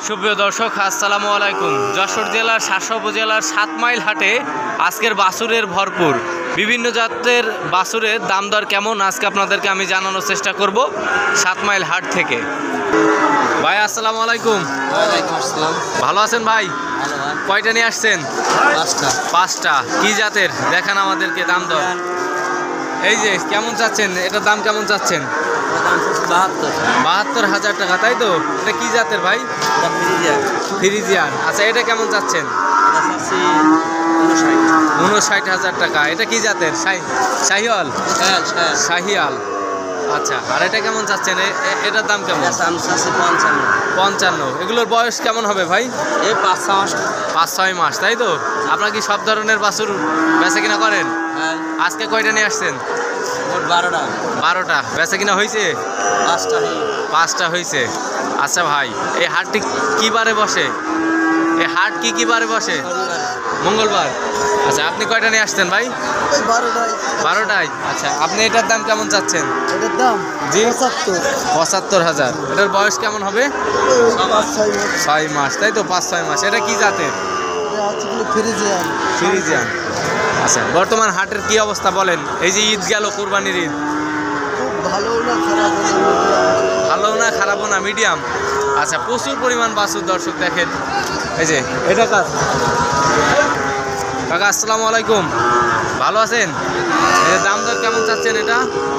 সুপ্রিয় দর্শক, আসসালামু আলাইকুম। যশোর জেলার শাসা উপজেলার 7 মাইল হাটে আজকের বাছুরের ভরপুর। বিভিন্ন জাতের বাছুরের দাম দর কেমন আজকে আপনাদেরকে আমি জানানোর চেষ্টা করব 7 মাইল হাট থেকে। ভাই আসসালামু আলাইকুম। ওয়ালাইকুম আসসালাম। ভালো আছেন ভাই? ভালো ভাই। কয়টা নিয়ে আসছেন? 5টা। কি জাতের দেখান আমাদেরকে দাম দর। এই যে কেমন চাচ্ছেন, এটার দাম কেমন চাচ্ছেন? 72,000 টাকা, তাই তো? এটা কি জাতের ভাই? ফ্রিজিয়ান। আচ্ছা, এটা কেমন চাচ্ছেন? 59,000 টাকা। এটা কি জাতের? শাহিওয়াল। শাহিয়াল। আচ্ছা, আর এটা কেমন চাচ্ছেন? এটার দাম কেমন? 55। এগুলোর বয়স কেমন হবে ভাই? এই 5-6 মাস, তাই তো? আপনারা কি সব ধরনের বাছুর বেচা কিনা করেন? আজকে কয়টা নিয়ে আসছেন? 12টা। বেচা কিনা হয়েছে? 5টা হয়েছে। আচ্ছা ভাই, এই হাটটি কি বারে বসে? এই হাট কি বারে বসে? মঙ্গলবার। আচ্ছা, আপনি কয়টা নিয়ে আসছেন ভাই? 12টায়। আচ্ছা, আপনি এটার দাম কেমন চাচ্ছেন? এটার দাম জি 75,000। এটার বয়স কেমন হবে? 6 মাস, তাই তো? 5-6 মাস। এটা কি জাতের? ফ্রিজিয়ান। আচ্ছা, বর্তমান হাটের কি অবস্থা বলেন? এই যে ঈদ গেল, কুরবানির ঈদ, ভালো না খারাপও না, মিডিয়াম। আচ্ছা, প্রচুর পরিমাণ বাছুর দর্শক দেখেন। এই যে এটা কাকা, আসসালামু আলাইকুম। ভালো আছেন? এর দাম দর কেমন চাচ্ছেন? এটা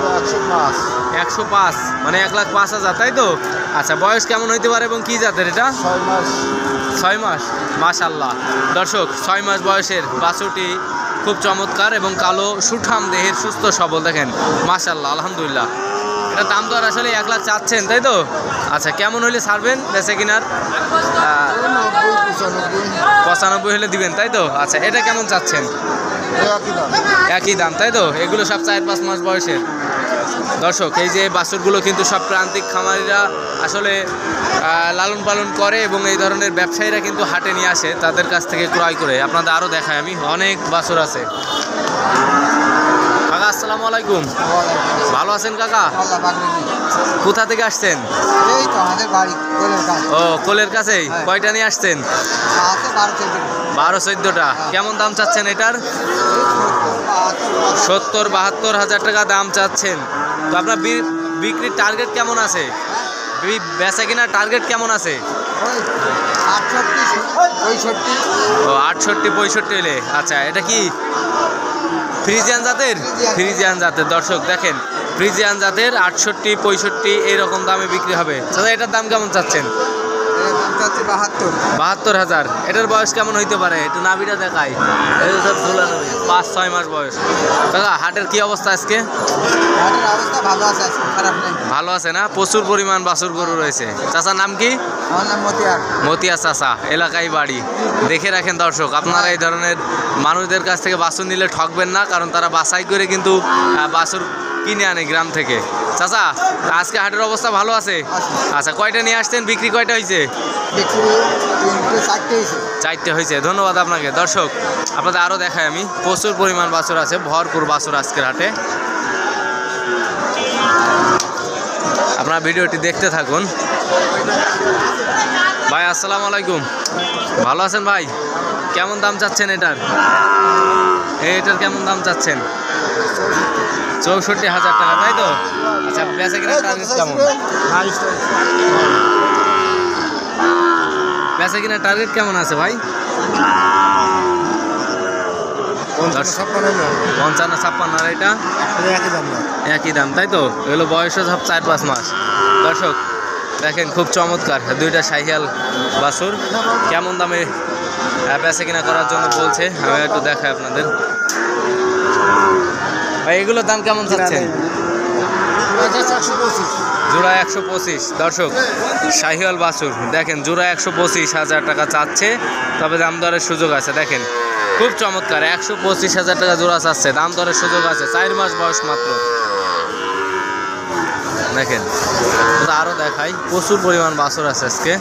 105, মানে 1,05,000, তাই তো? আচ্ছা, বয়স কেমন হইতে পারে এবং কি জাতের এটা? 6 মাস। মাশাআল্লাহ দর্শক, 6 মাস বয়সের বাছুরটি খুব চমৎকার এবং কালো সুঠাম দেহের, সুস্থ সবল দেখেন। মাশাআল্লাহ, আলহামদুলিল্লাহ। এটা দাম দর আসলে 1 লাখ চাচ্ছেন, তাই তো? আচ্ছা, কেমন হইলে ছাড়বেন বেচে কিনার? 95 হলে দিবেন, তাই তো? আচ্ছা, এটা কেমন চাচ্ছেন? একই দাম, তাই তো? এগুলো সব 4-5 মাস বয়সের। দর্শক, এই যে বাছুরগুলো কিন্তু সব প্রান্তিক খামারিরা আসলে লালন পালন করে এবং এই ধরনের ব্যবসায়ীরা কিন্তু হাটে নিয়ে আসে, তাদের কাছ থেকে ক্রয় করে। আপনাদের আরও দেখায় আমি, অনেক বাছুর আছে। কাকা আসসালামু আলাইকুম। ভালো আছেন কাকা? কোথা থেকে আসছেন? ও, কোলের কাছেই। কয়টা নিয়ে আসছেন? 12-14টা। কেমন দাম চাচ্ছেন এটার? 70-72,000 টাকা দাম চাচ্ছেন। তো আপনার বিক্রির টার্গেট কেমন আছে? বেচা কিনার টার্গেট কেমন আছে? 68-65 হলে। আচ্ছা, এটা কি ফ্রিজিয়ান জাতের? ফ্রিজিয়ান জাতের। দর্শক দেখেন, ফ্রিজিয়ান জাতের 68-65 এইরকম দামে বিক্রি হবে। দাদা, এটার দাম কেমন চাচ্ছেন? 72,000। এটার বয়স কেমন হইতে পারে? একটু নাভিটা দেখাই। 5-6 মাস বয়স। দাদা, হাটের কি অবস্থা আজকে? ভালো আছে না? প্রচুর পরিমাণ বাছুর গরু রয়েছে। চাচার নাম কি? মতিয়া চাচা, এলাকায় বাড়ি। দেখে রাখেন দর্শক, আপনারা এই ধরনের মানুষদের কাছ থেকে বাছুর নিলে ঠকবেন না, কারণ তারা বাছাই করে কিন্তু বাছুর কিনে আনে গ্রাম থেকে। চাচা, আজকে হাটের অবস্থা ভালো আছে? আচ্ছা, কয়টা নিয়ে আসতেন? বিক্রি কয়টা হয়েছে? 4টে হয়েছে। ধন্যবাদ আপনাকে। দর্শক, আপনাদের আরও দেখাই আমি, প্রচুর পরিমাণ বাছুর আছে, ভরপুর বাছুর আজকের হাটে। আপনারা ভিডিওটি দেখতে থাকুন। ভাই আসসালামু আলাইকুম। ভালো আছেন ভাই? কেমন দাম চাচ্ছেন এটার? এটার কেমন দাম চাচ্ছেন? 64,000 টাকা, তাই তো? আচ্ছা, বেচা কিনার টার্গেট কেমন? বেচা কিনার টার্গেট কেমন আছে ভাই? 55-56। আর এটা একই দাম, তাই তো? এগুলো বয়সও সব 4-5 মাস। দর্শক দেখেন, খুব চমৎকার 2টা শাহিয়াল বাছুর। কেমন দামে বেচা কিনা করার জন্য বলছে, আমি একটু দেখাই আপনাদের। ভাই, এগুলোর দাম কেমন চাচ্ছেন? জোড়া 125। দর্শক, শাহিওয়াল বাছুর দেখেন, জোড়া 125,000 টাকা চাচ্ছে, তবে দাম দরের সুযোগ আছে। দেখেন, খুব চমৎকার, 125,000 টাকা জোড়া চাচ্ছে, দাম দরের সুযোগ আছে। 4 মাস বয়স মাত্র। দেখেন, আরও দেখাই, প্রচুর পরিমাণ বাছুর আছে আজকে।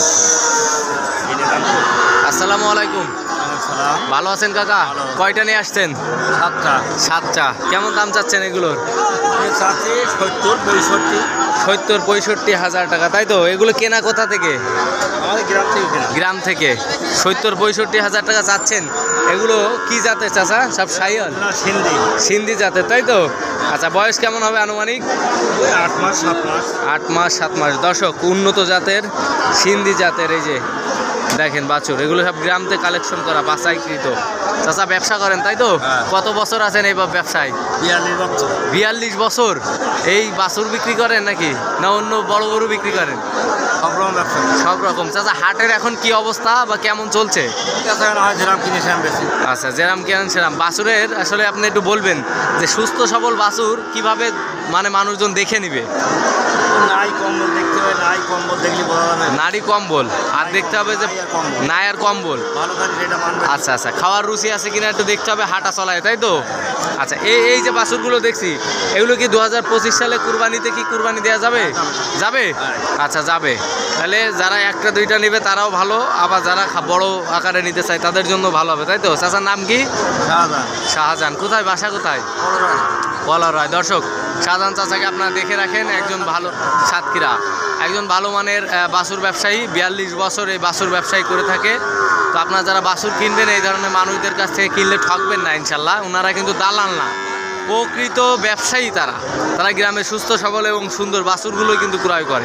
আসসালামু আলাইকুম। ভালো আছেন কাকা? কয়টা নিয়ে আসছেন? 7টা। কেমন দাম চাচ্ছেন এগুলোর? 70, 70, 65। 70-65 টাকা, তাই তো? এগুলো কেনা কোথা থেকে? আমাদের গ্রাম থেকে কেনা। গ্রাম থেকে 70-65 টাকা চাচ্ছেন। এগুলো কি জাতের চাচা? সব শাহিওয়াল? না, সিন্ধি। সিন্ধি জাতের, তাই তো? আচ্ছা, বয়স কেমন হবে আনুমানিক? 8 মাস 7 মাস। 8 মাস 7 মাস। দর্শক, উন্নত জাতের সিন্ধি জাতের এই যে দেখেন বাছুর, এগুলো সব গ্রাম থেকে কালেকশন করা, বাছাইকৃত। চাচা ব্যবসা করেন, তাই তো? হ্যাঁ। কত বছর আছেন এই ব্যবসায়? 42 বছর। 42 বছর। এই বাছুর বিক্রি করেন নাকি, না অন্য বড় গরু বিক্রি করেন? সব রকম ব্যবসা। সব রকম। চাচা, হাটের এখন কি অবস্থা বা কেমন চলছে? যেরাম কিনেছিলাম বেশি। আচ্ছা, যেরাম কেন সেরাম। বাছুরের আসলে আপনি একটু বলবেন যে সুস্থ সবল বাছুর কিভাবে মানে মানুষজন দেখে নিবে? নাই কম্বল দেখতে হবে, নাই কম্বল দেখলে বোঝা যাবে। নারী কম্বল আর দেখতে হবে যে নাই আর কম্বল। ভালো কাজ যেটা মানবে। আচ্ছা আচ্ছা, খাওয়ার রুচি আছে কিনা একটু দেখতে হবে, হাঁটা চলায়, তাই তো? আচ্ছা, এই যে বাছুরগুলো দেখছি, এগুলো কি 2025 সালে কুরবানিতে কি কুরবানি দেওয়া যাবে? যাবে? আচ্ছা, যাবে। তাহলে যারা একটা দুইটা নেবে তারাও ভালো, আবার যারা বড় আকারে নিতে চায় তাদের জন্য ভালো হবে, তাই তো? চাচার নাম কি? শাহজাহান। শাহজাহান। কোথায় বাসা, কোথায়? কলারয়। দর্শক, শাহজাহান চাচাকে আপনারা দেখে রাখেন, একজন ভালো সাতক্ষীরা, একজন ভালো মানের বাছুর ব্যবসায়ী। 42 বছর এই বাছুর ব্যবসায়ী করে থাকে। তো আপনারা যারা বাছুর কিনবেন এই ধরনের মানুষদের কাছ থেকে কিনলে ঠকবেন না ইনশাল্লাহ। ওনারা কিন্তু দালাল না, প্রকৃত ব্যবসায়ী। তারা গ্রামে সুস্থ সবল এবং সুন্দর বাছুরগুলোই কিন্তু ক্রয় করে।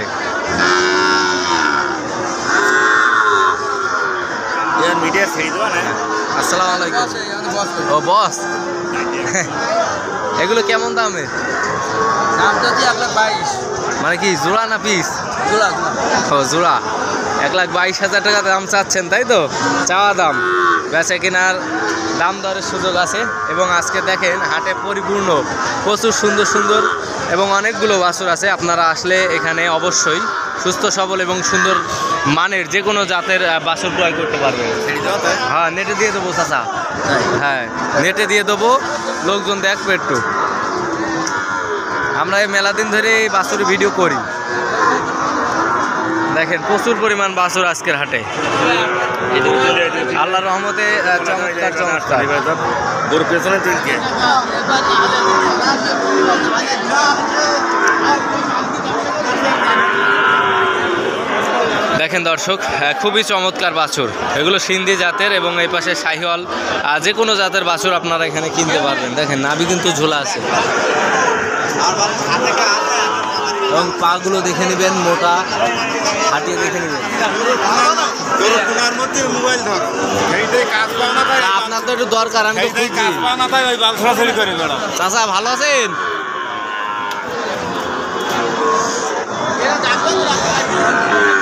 মিডিয়া ছেড়ে দেওয়া না। আসসালামু আলাইকুম। ও বস, এগুলো কেমন দামের? দামটা কি 1,22,000। মানে কি জোড়া না পিস? জোড়া। ও জোড়া। 1,22,000 টাকা দাম চাচ্ছেন, তাই তো? চাওয়া দাম। বেচা কেনার দাম দরের সুযোগ আছে। এবং আজকে দেখেন হাটে পরিপূর্ণ, প্রচুর সুন্দর সুন্দর এবং অনেকগুলো বাছুর আছে। আপনারা আসলে এখানে অবশ্যই সুস্থ সবল এবং সুন্দর মানের যে কোনো জাতের বাছুর ক্রয় করতে পারবেন। হ্যাঁ, নেটে দিয়ে দেবো চাচা। হ্যাঁ, নেটে দিয়ে দেবো, লোকজন দেখবে একটু। আমরা এই মেলা দিন ধরে এই বাছুরের ভিডিও করি। দেখেন প্রচুর পরিমাণ বাছুর আজকের হাটে। আল্লাহর রহমতে চমৎকার চমৎকার। পেছনে তিনকে। দেখেন দর্শক, খুবই চমৎকার বাছুর। এগুলো সিন্ধি জাতের এবং এই পাশে শাহিওয়াল, যে কোনো জাতের বাছুর আপনারা এখানে কিনতে পারবেন। দেখেন নাভি কিন্তু ঝোলা আছে এবং পাগুলো দেখে নেবেন, মোটা, হাঁটিয়ে দেখে নেবেন। আপনার তো একটু দরকার, আমি তো খুঁজছি। চাচা ভালো আছেন?